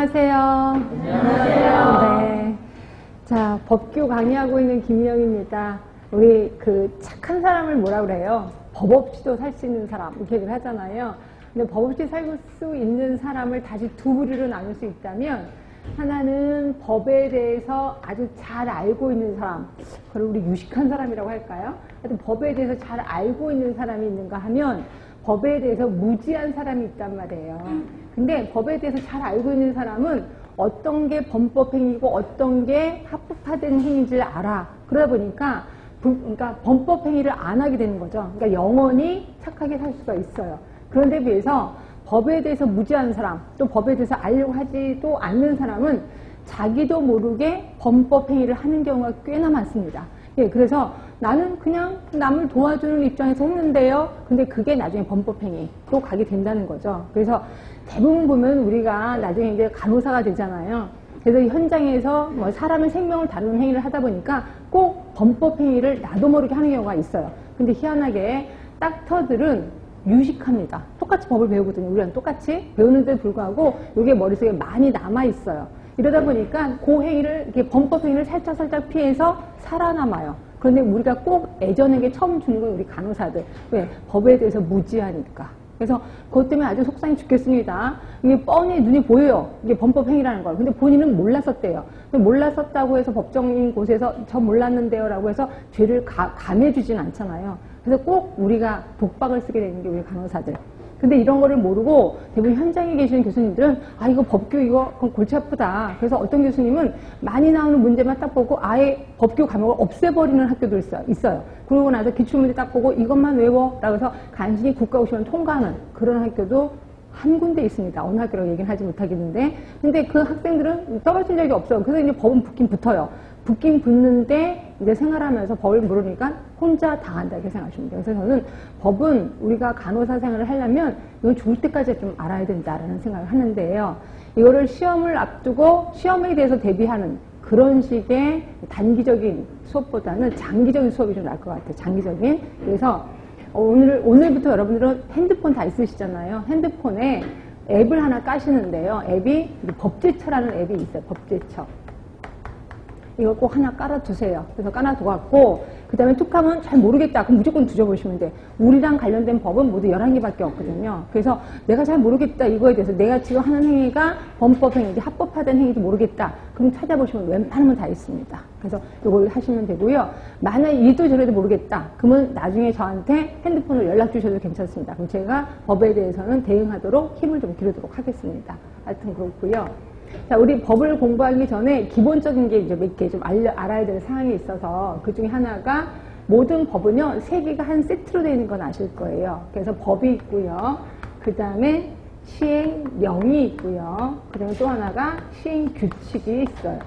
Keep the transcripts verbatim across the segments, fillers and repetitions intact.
안녕하세요. 안녕하세요. 네. 자, 법규 강의하고 있는 김희영입니다. 우리 그 착한 사람을 뭐라 그래요? 법 없이도 살 수 있는 사람, 이렇게 얘기를 하잖아요. 근데 법 없이 살 수 있는 사람을 다시 두 부류로 나눌 수 있다면, 하나는 법에 대해서 아주 잘 알고 있는 사람, 그걸 우리 유식한 사람이라고 할까요? 하여튼 법에 대해서 잘 알고 있는 사람이 있는가 하면, 법에 대해서 무지한 사람이 있단 말이에요. 근데 법에 대해서 잘 알고 있는 사람은 어떤 게 범법행위고 어떤 게 합법화된 행위인지를 알아. 그러다 보니까 불, 그러니까 범법행위를 안 하게 되는 거죠. 그러니까 영원히 착하게 살 수가 있어요. 그런데 비해서 법에 대해서 무지한 사람, 또 법에 대해서 알려고 하지도 않는 사람은 자기도 모르게 범법행위를 하는 경우가 꽤나 많습니다. 예, 그래서 나는 그냥 남을 도와주는 입장에서 했는데요. 근데 그게 나중에 범법행위로 가게 된다는 거죠. 그래서 대부분 보면 우리가 나중에 이제 간호사가 되잖아요. 그래서 현장에서 뭐 사람의 생명을 다루는 행위를 하다 보니까 꼭 범법행위를 나도 모르게 하는 경우가 있어요. 근데 희한하게 닥터들은 유식합니다. 똑같이 법을 배우거든요. 우리랑 똑같이 배우는데 불구하고 이게 머릿속에 많이 남아있어요. 이러다 보니까 그 행위를, 이렇게 범법행위를 살짝살짝 피해서 살아남아요. 그런데 우리가 꼭 애전에게 처음 주는 건 우리 간호사들. 왜? 법에 대해서 무지하니까. 그래서 그것 때문에 아주 속상해 죽겠습니다. 이게 뻔히 눈이 보여요. 이게 범법행위라는 걸. 근데 본인은 몰랐었대요. 근데 몰랐었다고 해서 법정인 곳에서 저 몰랐는데요 라고 해서 죄를 가, 감해주진 않잖아요. 그래서 꼭 우리가 독박을 쓰게 되는 게 우리 간호사들. 근데 이런 거를 모르고 대부분 현장에 계시는 교수님들은 아 이거 법규 이거 그럼 골치 아프다. 그래서 어떤 교수님은 많이 나오는 문제만 딱 보고 아예 법규 과목을 없애버리는 학교도 있어요. 있어요. 그러고 나서 기출문제 딱 보고 이것만 외워 라고 해서 간신히 국가고시원 통과하는 그런 학교도 한 군데 있습니다. 어느 학교라고 얘기는 하지 못하겠는데 근데 그 학생들은 떨어진 적이 없어요. 그래서 이제 법은 붙긴 붙어요. 붙긴 붙는데 이제 생활하면서 법을 모르니까 혼자 당한다 이렇게 생각하시면 돼요. 그래서 저는 법은 우리가 간호사 생활을 하려면 이건 죽을 때까지 좀 알아야 된다라는 생각을 하는데요. 이거를 시험을 앞두고 시험에 대해서 대비하는 그런 식의 단기적인 수업보다는 장기적인 수업이 좀 나을 것 같아요. 장기적인. 그래서 오늘, 오늘부터 여러분들은 핸드폰 다 있으시잖아요. 핸드폰에 앱을 하나 까시는데요. 앱이 법제처라는 앱이 있어요. 법제처. 이걸 꼭 하나 깔아두세요. 그래서 깔아두고 그 다음에 툭하면 잘 모르겠다. 그럼 무조건 뒤져보시면 돼. 우리랑 관련된 법은 모두 열한 개밖에 없거든요. 그래서 내가 잘 모르겠다. 이거에 대해서 내가 지금 하는 행위가 범법행위인지 합법화된 행위인지 모르겠다. 그럼 찾아보시면 웬만하면 다 있습니다. 그래서 이걸 하시면 되고요. 만약 이도 저래도 모르겠다. 그러면 나중에 저한테 핸드폰으로 연락 주셔도 괜찮습니다. 그럼 제가 법에 대해서는 대응하도록 힘을 좀 기르도록 하겠습니다. 하여튼 그렇고요. 자, 우리 법을 공부하기 전에 기본적인 게 이제 몇 개 좀 알아야 될 사항이 있어서 그 중에 하나가 모든 법은요, 세 개가 한 세트로 되어 있는 건 아실 거예요. 그래서 법이 있고요. 그 다음에 시행령이 있고요. 그 다음에 또 하나가 시행규칙이 있어요.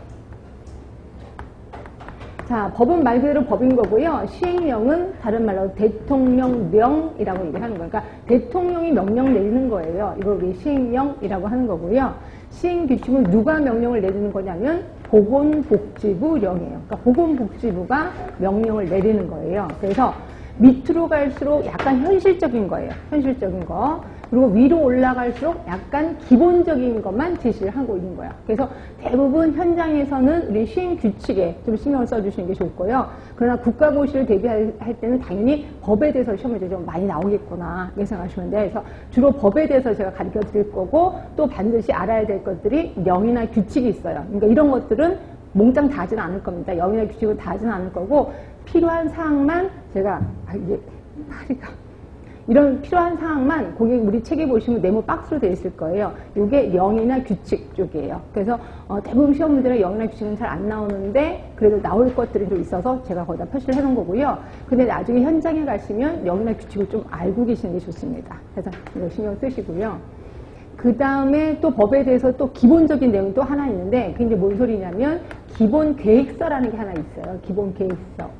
자, 법은 말 그대로 법인 거고요. 시행령은 다른 말로 대통령령이라고 얘기하는 거예요. 그러니까 대통령이 명령 내리는 거예요. 이걸 우리 시행령이라고 하는 거고요. 시행규칙은 누가 명령을 내리는 거냐면 보건복지부령이에요. 그러니까 보건복지부가 명령을 내리는 거예요. 그래서 밑으로 갈수록 약간 현실적인 거예요. 현실적인 거. 그리고 위로 올라갈수록 약간 기본적인 것만 제시를 하고 있는 거예요. 그래서 대부분 현장에서는 우리 시행규칙에 좀 신경을 써주시는 게 좋을 거예요. 그러나 국가고시를 대비할 때는 당연히 법에 대해서 시험에 좀 많이 나오겠구나 이렇게 생각하시면 돼요. 그래서 주로 법에 대해서 제가 가르쳐 드릴 거고 또 반드시 알아야 될 것들이 령이나 규칙이 있어요. 그러니까 이런 것들은 몽땅 다 하지는 않을 겁니다. 령이나 규칙은 다 하지는 않을 거고 필요한 사항만 제가 아 이게 다리가 이런 필요한 사항만 거기 우리 책에 보시면 네모 박스로 되어 있을 거예요. 이게 령이나 규칙 쪽이에요. 그래서 어, 대부분 시험 문제는 령이나 규칙은 잘 안 나오는데 그래도 나올 것들이 좀 있어서 제가 거기다 표시를 해놓은 거고요. 근데 나중에 현장에 가시면 령이나 규칙을 좀 알고 계시는 게 좋습니다. 그래서 이거 신경 쓰시고요. 그 다음에 또 법에 대해서 또 기본적인 내용이 또 하나 있는데 그게 이제 뭔 소리냐면 기본 계획서라는 게 하나 있어요. 기본 계획서.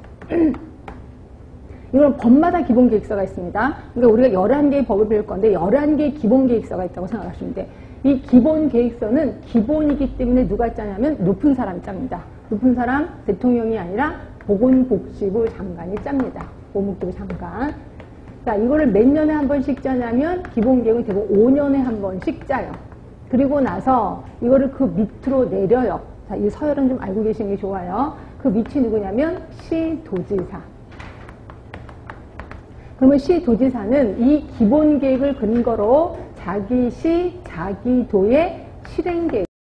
이건 법마다 기본 계획서가 있습니다. 그러니까 우리가 열한 개의 법을 배울 건데 열한 개의 기본 계획서가 있다고 생각하시면 돼. 이 기본 계획서는 기본이기 때문에 누가 짜냐면 높은 사람이 짭니다. 높은 사람 대통령이 아니라 보건복지부 장관이 짭니다. 보건복지부 장관. 자, 이거를 몇 년에 한 번씩 짜냐면 기본 계획은 대부분 오 년에 한 번씩 짜요. 그리고 나서 이거를 그 밑으로 내려요. 자, 이 서열은 좀 알고 계시는 게 좋아요. 그 밑이 누구냐면 시도지사. 그러면 시도지사는 이 기본 계획을 근거로 자기 시, 자기 도의 실행 계획